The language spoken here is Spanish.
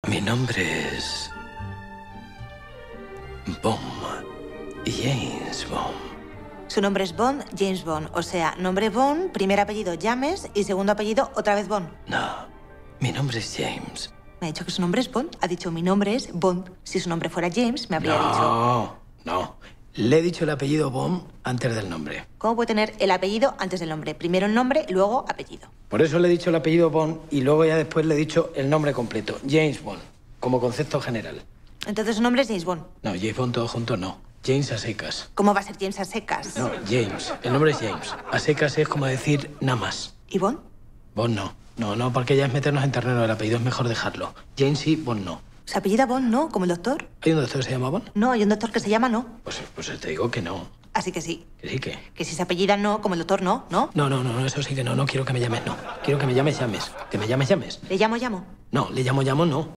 Mi nombre es... Bond. James Bond. Su nombre es Bond, James Bond. O sea, nombre Bond, primer apellido James y segundo apellido otra vez Bond. No, mi nombre es James. Me ha dicho que su nombre es Bond. Ha dicho mi nombre es Bond. Si su nombre fuera James, me habría dicho... No. Le he dicho el apellido Bond antes del nombre. ¿Cómo puede tener el apellido antes del nombre? Primero el nombre, luego apellido. Por eso le he dicho el apellido Bond y luego ya después le he dicho el nombre completo. James Bond, como concepto general. Entonces su nombre es James Bond. No, James Bond todo junto no. James a secas. ¿Cómo va a ser James a secas? No, James. El nombre es James. A secas es como decir nada más. ¿Y Bond? Bond no. No, porque ya es meternos en terreno del apellido. Es mejor dejarlo. James sí, Bond no. ¿Se apellida Bond, no? ¿Como el doctor? ¿Hay un doctor que se llama Bond? No, hay un doctor que se llama no. Pues te digo que no. Así que sí. ¿Que sí que? Que si se apellida no, como el doctor no, ¿no? No, eso sí que no. No quiero que me llames, no. Quiero que me llames. Que me llames. ¿Le llamo? No, le llamo, no.